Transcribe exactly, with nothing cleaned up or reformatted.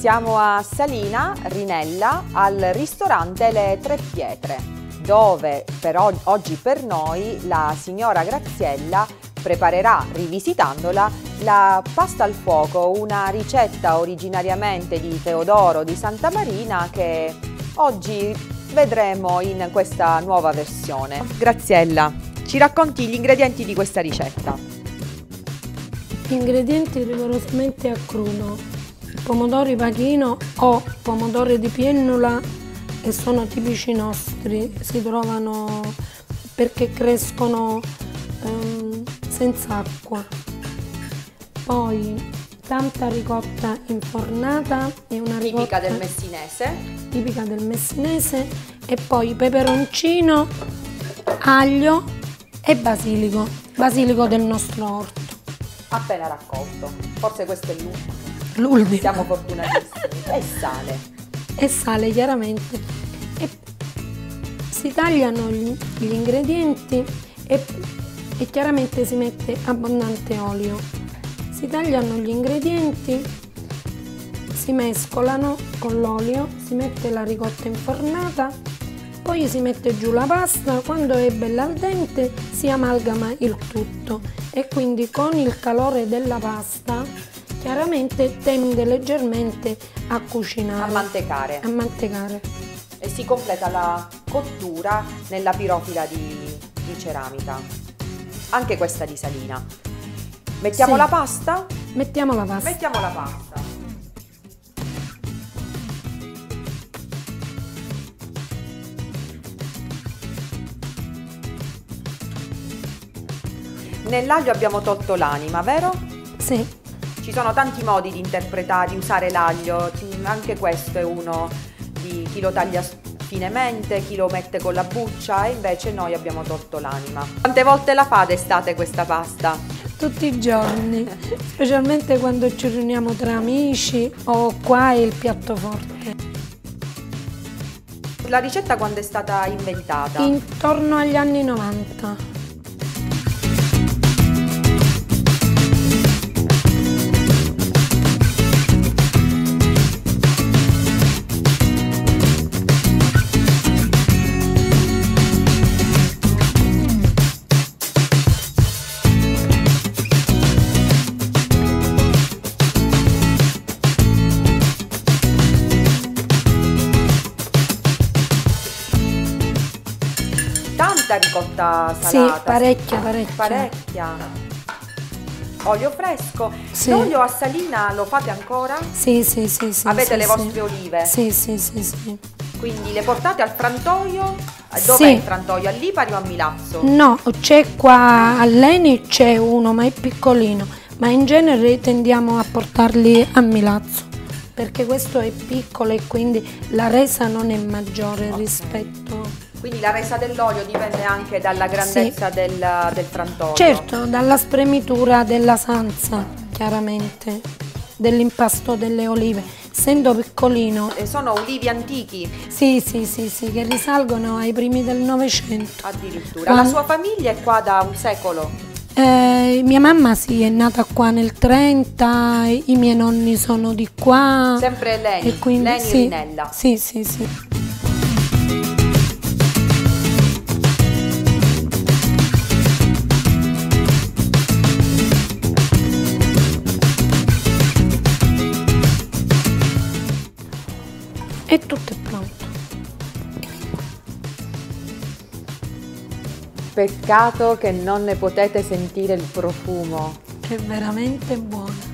Siamo a Salina, Rinella, al ristorante Le Tre Pietre, dove per oggi per noi la signora Graziella preparerà, rivisitandola, la pasta al fuoco, una ricetta originariamente di Teodoro di Santa Marina che oggi vedremo in questa nuova versione. Graziella, ci racconti gli ingredienti di questa ricetta? Gli ingredienti rigorosamente a crudo: pomodori pachino o pomodori di piennula, che sono tipici nostri, si trovano perché crescono um, senza acqua. Poi tanta ricotta infornata e una ricotta tipica del messinese. Tipica del messinese e poi peperoncino, aglio e basilico, basilico del nostro orto. Appena raccolto, forse questo è l'ultimo. Siamo fortunatissimi. E sale. E sale chiaramente. E si tagliano gli, gli ingredienti e, e chiaramente si mette abbondante olio. Si tagliano gli ingredienti, si mescolano con l'olio, si mette la ricotta infornata, poi si mette giù la pasta. Quando è bella al dente si amalgama il tutto e quindi con il calore della pasta chiaramente tende leggermente a cucinare, a mantecare. a mantecare. E si completa la cottura nella pirofila di, di ceramica, anche questa di Salina. Mettiamo Sì. la pasta? Mettiamo la pasta. Mettiamo la pasta. Nell'aglio abbiamo tolto l'anima, vero? Sì. Ci sono tanti modi di interpretare, di usare l'aglio, anche questo è uno di chi lo taglia finemente, chi lo mette con la buccia, e invece noi abbiamo tolto l'anima. Quante volte la fate d'estate questa pasta? Tutti i giorni, specialmente quando ci riuniamo tra amici o qua è il piatto forte. La ricetta quando è stata inventata? Intorno agli anni novanta. Tanta ricotta salata? Sì, parecchia, parecchia. Parecchia. Olio fresco? Sì. L'olio a Salina lo fate ancora? Sì, sì, sì. sì Avete sì, le sì. vostre olive? Sì, sì, sì, sì. Quindi le portate al frantoio? Dov'è Sì. il frantoio? A Lipari o a Milazzo? No, c'è qua a Leni, c'è uno, ma è piccolino. Ma in genere tendiamo a portarli a Milazzo, perché questo è piccolo e quindi la resa non è maggiore okay. rispetto... Quindi la resa dell'olio dipende anche dalla grandezza sì. del, del frantoio? Certo, dalla spremitura della salsa, chiaramente, dell'impasto delle olive. Essendo piccolino... E sono ulivi antichi? Sì, sì, sì, sì, che risalgono ai primi del Novecento. Addirittura. Quando... La sua famiglia è qua da un secolo? Eh, mia mamma sì, è nata qua nel trenta, i miei nonni sono di qua. Sempre lei? E quindi, Leni sì, Rinella? Sì, sì, sì. E tutto è pronto. Peccato che non ne potete sentire il profumo. È veramente buono.